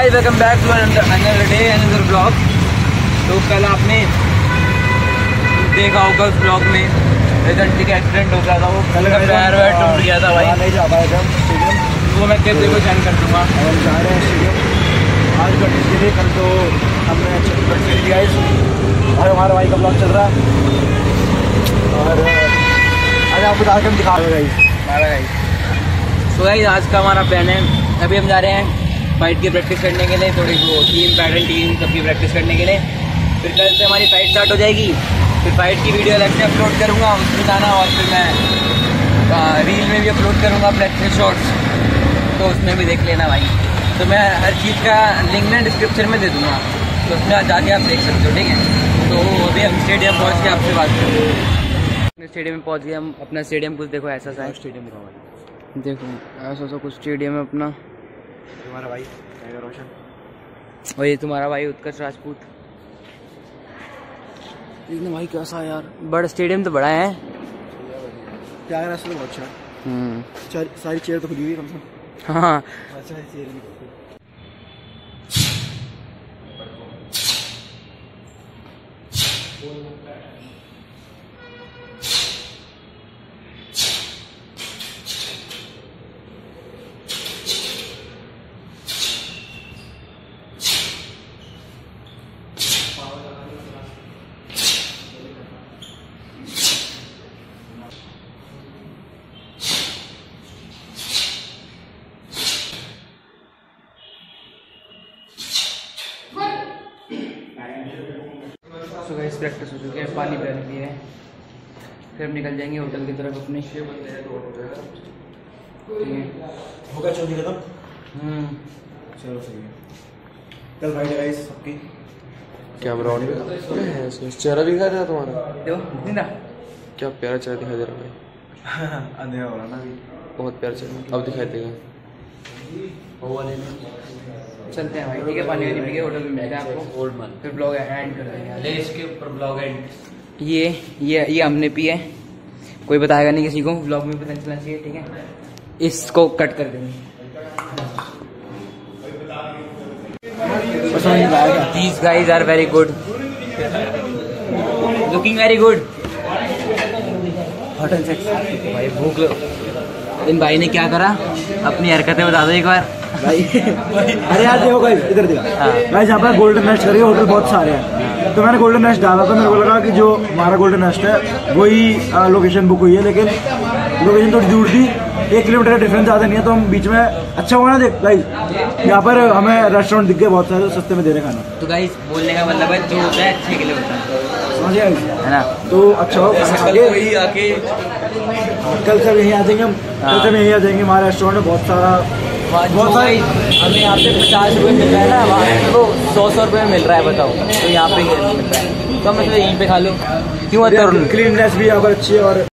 Guys welcome back to another day another blog. तो कल आपने देखा होगा उस ब्लॉग में एक घंटे का एक्सीडेंट हो गया था। वो कल का पैर वैर टूट गया था भाई, नहीं जा पाया था स्टेडियम। वो मैं कैसे को सेंड कर दूँगा। हम जा रहे हैं स्टेडियम आज प्रैक्टिस के लिए। कल तो हमने अच्छी प्रैक्टिस की गाइस और हमारे भाई का ब्लॉग चल रहा है और आज आपको जाकर हम दिखा रहे गाइस। सो गाइस आज का हमारा प्लान है, अभी हम जा रहे हैं फाइट की प्रैक्टिस करने के लिए, थोड़ी वो टीम पैटर्न टीम सबकी प्रैक्टिस करने के लिए। फिर कल से हमारी फाइट स्टार्ट हो जाएगी। फिर फाइट की वीडियो अलग से अपलोड करूँगा उसमें जाना, और फिर मैं रील में भी अपलोड करूँगा प्रैक्टिस शॉट्स, तो उसमें भी देख लेना भाई। तो मैं हर चीज़ का लिंक ना डिस्क्रिप्शन में दे दूँगा, तो उसमें जाके आप देख सकते हो, ठीक है। तो अभी हम स्टेडियम पहुँच के आपसे बात करेंगे। स्टेडियम में पहुँच गए हम। अपना स्टेडियम कुछ देखो ऐसा सा है। स्टेडियम देखो ऐसा सा कुछ स्टेडियम है अपना। हमारा भाई रोशन और ये तुम्हारा भाई उत्कर्ष राजपूत। लेकिन भाई कैसा है यार, बड़ा स्टेडियम तो बड़ा है। क्या है रास्ता तो बहुत अच्छा है। सारी चेयर तो खुली हुई है कम से कम। हाँ अच्छा चेयर भी सुबह इस प्रैक्टिस हो चुकी है, पानी पीने लिए है। फिर हम निकल जाएंगे होटल की तरफ अपने। होगा चौथी खत्म। चलो सही है। कल फाइट है गाइस सबकी। क्या ब्राउनी में चेहरा दिखा रहा है तुम्हारा? देखो ना क्या प्यारा चेहरा दिखाई दे रहा है भाई। अंधेरा हो रहा ना अभी। बहुत प्यारा चेहरा अब दिखाई देगा। चलते हैं भाई, ठीक है। पानी वानी पी के होटल में मिलते हैं आपको, फिर ब्लॉग एंड कर देंगे। इसके ऊपर ब्लॉग एंड ये हमने पी है, कोई बताएगा नहीं किसी को, ब्लॉग में पता नहीं चलना चाहिए, ठीक है। इसको कट कर देंगे। These guys are very good, looking very good. Hotel सेक्स भाई भूख इन भाई ने क्या करा, अपनी हरकतें बता दो एक बार भाई। अरे यार देखो गाइस इधर देखो गाइस, यहाँ पर गोल्डन नेस्ट करके होटल बहुत सारे हैं। तो मैंने गोल्डन नेस्ट डाला, तो मेरे को लगा कि जो हमारा गोल्डन नेस्ट है वही लोकेशन बुक हुई है, लेकिन लोकेशन थोड़ी दूर थी। 1 किलोमीटर का डिफरेंस ज़्यादा नहीं है। तो हम बीच में अच्छा हुआ ना देख गाइस, यहाँ पर हमें रेस्टोरेंट दिख गए बहुत सारे, तो सस्ते में दे रहे खाना। तो गाइस बोलने का मतलब है जो होता है अच्छे के लिए होता है, समझ गए है ना। तो अच्छा हो वही आके कल सब यहीं आ जाएंगे हम। कल सब यहीं आ जाएंगे। हमारे रेस्टोरेंट में बहुत सारा हमें यहाँ पे 50 रुपये मिल रहा है ना, वहाँ तो 100 रुपये में मिल रहा है, बताओ। तो यहाँ पे मिल रहा है, तो हम मतलब यहीं पे खा लो क्यों। क्लीननेस भी यहाँ पर अच्छी है और